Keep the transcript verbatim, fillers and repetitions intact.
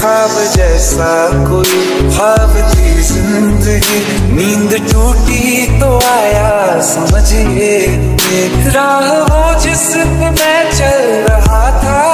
ख्वाब जैसा कोई ख्वाब थी जिंदगी, नींद टूटी तो आया समझिए राह वो जिस पे मैं चल रहा था,